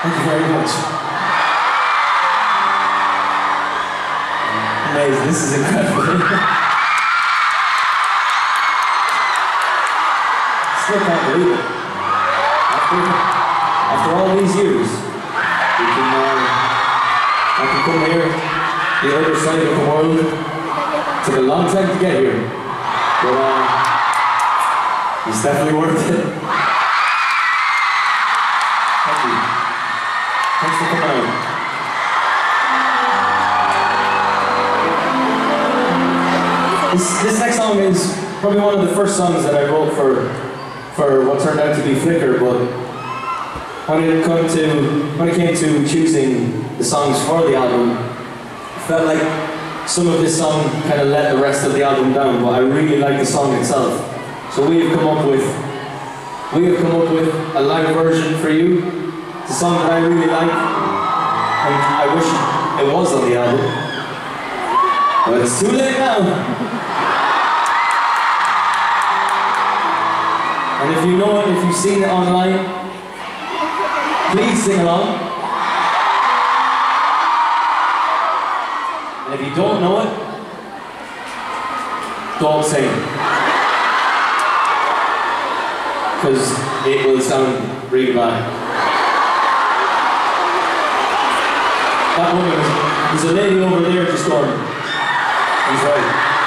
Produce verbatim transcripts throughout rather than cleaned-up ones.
Thank you very much. Amazing, this is incredible. Still can't believe it. After, after all these years, we can, uh, I can come here, the other side of the world. It took a long time to get here, but uh, it's definitely worth it. Thank you. Thanks for coming out. This, this next song is probably one of the first songs that I wrote for for what turned out to be Flicker, but when it come to when it came to choosing the songs for the album, I felt like some of this song kind of let the rest of the album down, but I really like the song itself. So we have come up with we have come up with a live version for you. It's a song that I really like, and I wish it was on the album, but it's too late now. And if you know it, if you've seen it online, please sing along. And if you don't know it, don't sing. Because it will sound really bad. That woman, there's a lady over there just going, he's right.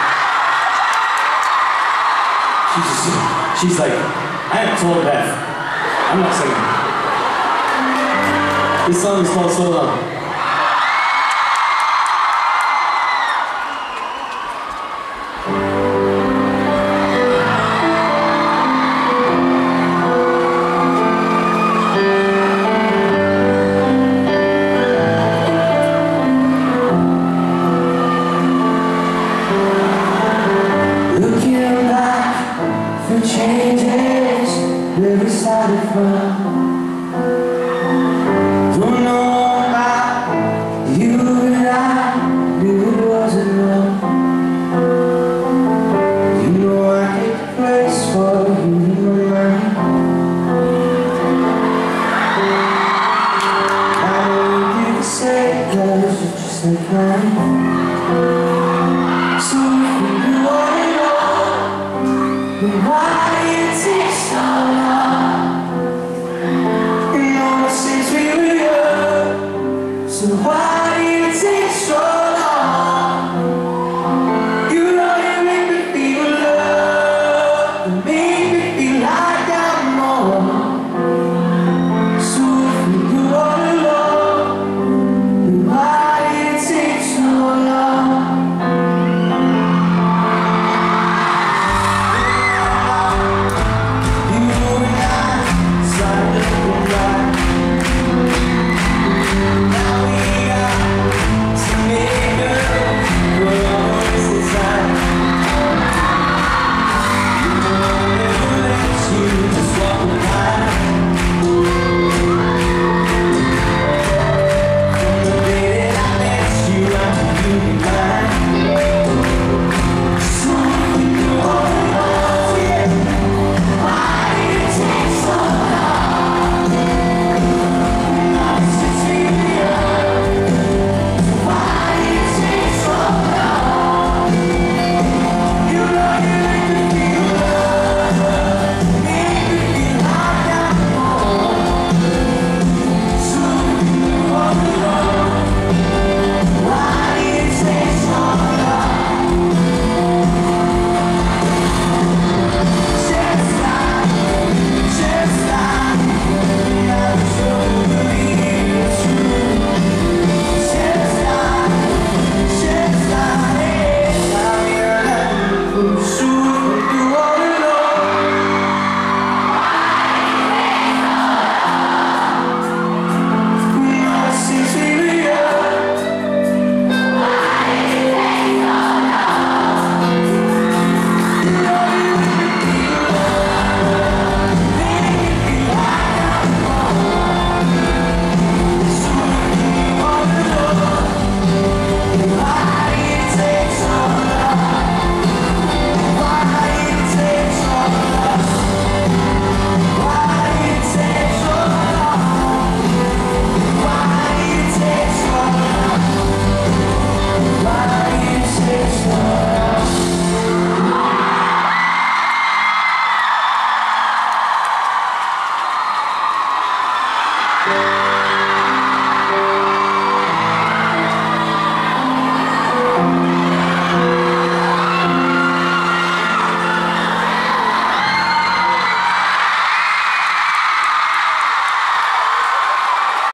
She's just, she's like, I am tone deaf. I'm not singing. This song is called So Long. Changes where we started from. Don't know about you, but I knew it wasn't wrong. You know I hate the place for you in my mind. I know you didn't say that it's just like mine. So if you want it all, then why so long, you know since we were young. So why do you take so long? You know you make me feel love, you make me